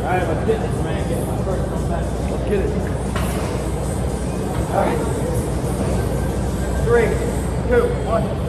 I have a fitness man getting my first one back. Let's get it. All right. 3, 2, 1.